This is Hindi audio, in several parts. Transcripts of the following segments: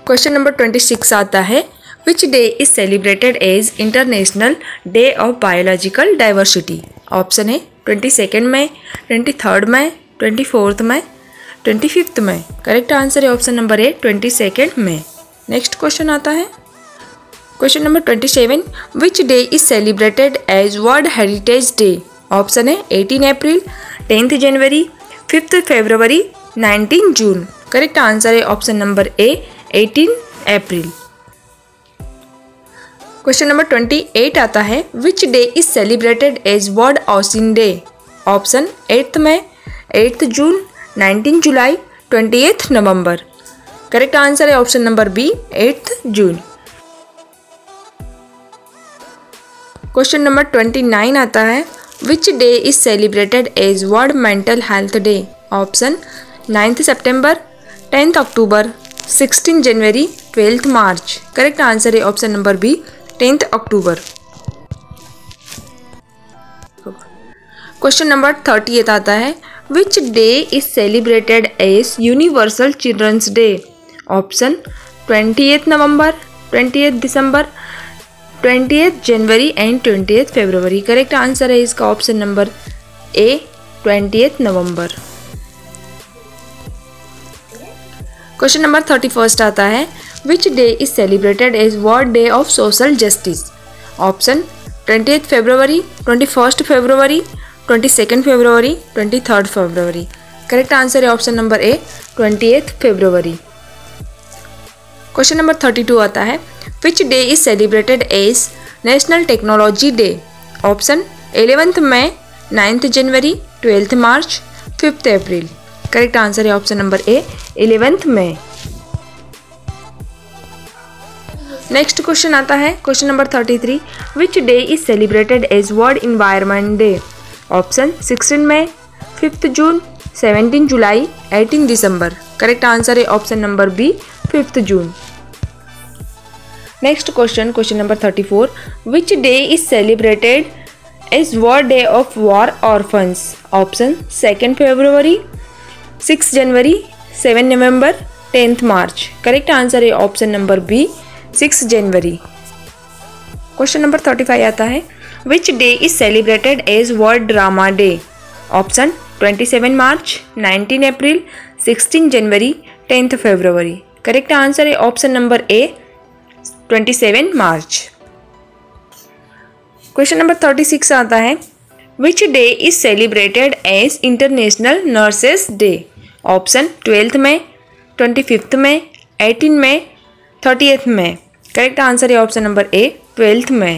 क्वेश्चन नंबर 26 आता है, which day is celebrated as international day of biological diversity. Option है 22 मई, 23 मई, 24 मई, 25 मई। करेक्ट आंसर है ऑप्शन नंबर ए 22 मई। नेक्स्ट क्वेश्चन आता है question number 27, which day is celebrated as world heritage day. Option है 18 अप्रैल, 10 जनवरी, 5 फरवरी, 19 जून। करेक्ट आंसर है ऑप्शन नंबर ए 18 अप्रैल। क्वेश्चन नंबर 28 आता है, which day is celebrated as world ocean day. Option 8 मई, 8 जून, 19 जुलाई, 28 नवंबर। करेक्ट आंसर है ऑप्शन नंबर बी 8 जून। क्वेश्चन नंबर 29 आता है, which day is celebrated as world mental health day. Option 9 सितंबर, 10 अक्टूबर, 16 जनवरी, 12 मार्च। करेक्ट आंसर है ऑप्शन नंबर बी 10 अक्टूबर। क्वेश्चन नंबर 38 आता है, which day is celebrated as universal children's day. Option 28 नवंबर, 28 दिसंबर, 28 जनवरी एंड 28 फरवरी। करेक्ट आंसर है इसका ऑप्शन नंबर ए 28 नवंबर। क्वेश्चन नंबर 31 आता है, which day is celebrated as world day of social justice. Option 28 फरवरी, 21 फरवरी, 22 फरवरी, 23 फरवरी। करेक्ट आंसर है ऑप्शन नंबर ए 28 फरवरी। क्वेश्चन नंबर 32 आता है, which day is celebrated as national technology day. Option 11 मई, 9 जनवरी, 12 मार्च, 5 अप्रैल। करेक्ट आंसर है ऑप्शन नंबर ए 11 मई। नेक्स्ट क्वेश्चन आता है question number 33, which day is celebrated as world environment day. Option 16 मई, 5 जून, 17 जुलाई, 18 दिसंबर। करेक्ट आंसर है ऑप्शन नंबर बी 5 जून। Next question number 34, which day is celebrated as world day of war orphans. Option 2 फरवरी, 6 जनवरी, 7 नवंबर, 10 मार्च। करेक्ट आंसर है ऑप्शन नंबर बी 6 जनवरी। क्वेश्चन नंबर 35 आता है, which day is celebrated as world drama day. Option 27 मार्च, 19 अप्रैल, 16 जनवरी, 10 फरवरी। करेक्ट आंसर है ऑप्शन नंबर ए 27 मार्च। क्वेश्चन नंबर 36 आता है, which day is celebrated as international nurses day. Option 12 मई, 25 मई, 18 मई, 30 मई। करेक्ट आंसर है ऑप्शन नंबर ए 12 मई।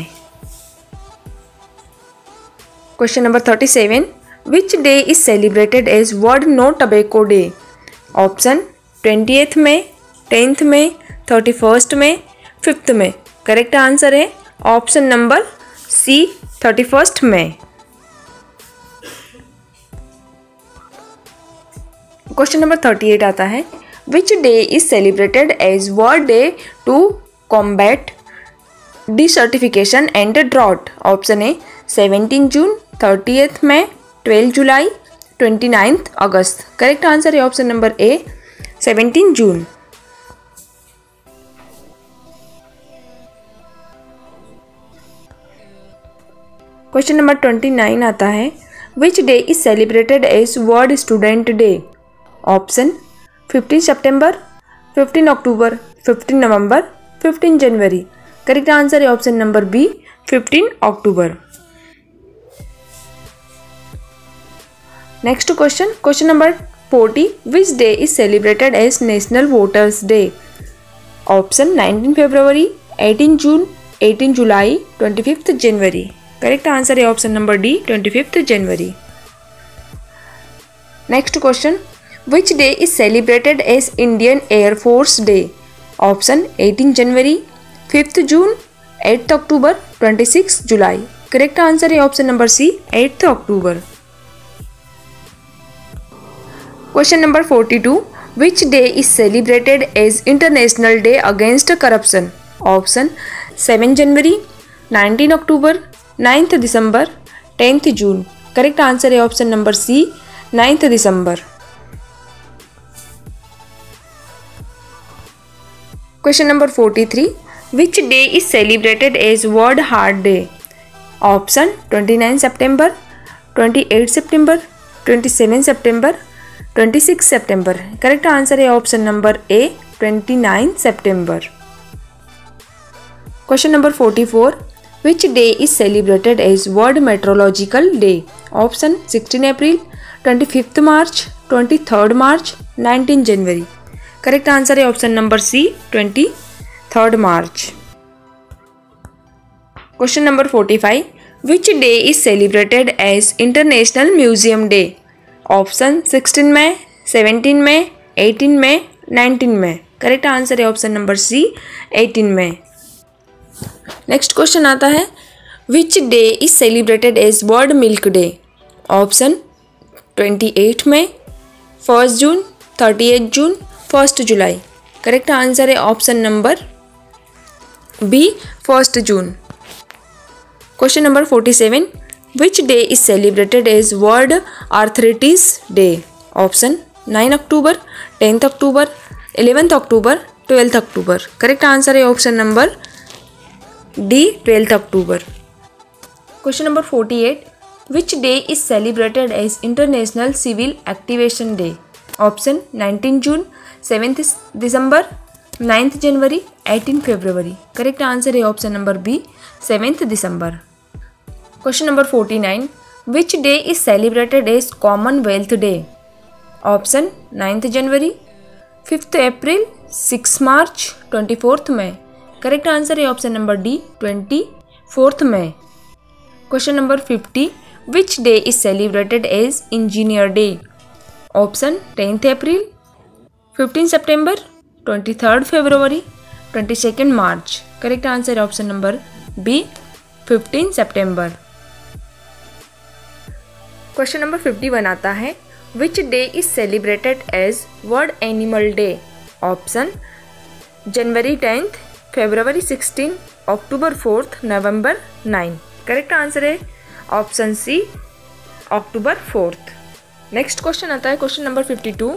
Question number 37, which day is celebrated as world no tobacco day. Option 28 मई, 10 मई, 31 मई, 5 मई। करेक्ट आंसर है ऑप्शन नंबर सी 31 मई। क्वेश्चन नंबर 38 आता है, which day is celebrated as world day to combat desertification and drought. Option है 17 जून, 30 मई, 12 जुलाई, 29 अगस्त। करेक्ट आंसर है ऑप्शन नंबर ए 17 जून। क्वेश्चन नंबर 29 आता है, which day is celebrated as world student day. Option 15 सितंबर, 15 अक्टूबर, 15 नवंबर, 15 जनवरी। करेक्ट आंसर है ऑप्शन नंबर बी 15 अक्टूबर। Next question number 40, which day is celebrated as national voters day. Option 19 फरवरी, 18 जून, 18 जुलाई, 25 जनवरी। करेक्ट आंसर है ऑप्शन नंबर डी 25 जनवरी। Next question, which day is celebrated as Indian air force day. Option 18 जनवरी, 5 जून, 8 अक्टूबर, 26 जुलाई। करेक्ट आंसर है ऑप्शन नंबर सी 8 अक्टूबर। Question number 42, which day is celebrated as international day against corruption. Option 7 जनवरी, 19 अक्टूबर, 9 दिसंबर, 10 जून। करेक्ट आंसर है ऑप्शन नंबर सी 9 दिसंबर। Question number 43. Which day is celebrated as World Heart Day? Option 29 September, 28 September, 27 September, 26 September. Correct answer है option number A, 29 September. Question number 44. Which day is celebrated as World Meteorological Day? Option 16 April, 25th March, 23rd March, 19 January. Correct answer है option number C, 23rd March. Question number 45. Which day is celebrated as International Museum Day? Option 16 May, 17 May, 18 May, 19 May. Correct answer है option number C, 18 May. Next question आता है, which day is celebrated as World Milk Day? Option 28 May, 1st June, 30th June, 1st July. Correct answer है option number B, 1st June. Question number 47. Which day is celebrated as World Arthritis Day? Option 9 October, 10th October, 11th October, 12th October. Correct answer है option number D, 12th October. Question number 48. Which day is celebrated as International Civil Activation Day? Option 19 June, 7th December, 9th January, 18th February. Correct answer है option number B, 7th December. Question number 49. Which day is celebrated as Commonwealth Day? Option 9th January, 5th April, 6th March, 24th May. Correct answer है option number D, 24th May. Question number 50. Which day is celebrated as Engineer Day? Option 10th April, 15th September, 23rd February, 22nd March. Correct answer है option number B, 15th September. Question number 51 आता है, which day is celebrated as World Animal Day? Option January 10th, February 16th, October 4th, November 9. Correct answer है option C, October 4th. Next question आता है question number 52.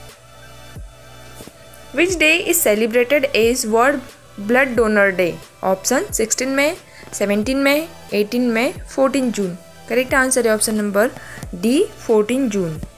Which day is celebrated as World Blood Donor Day? Option 16 May, 17 May, 18 May, 14 June. Correct answer है option number D, 14 June.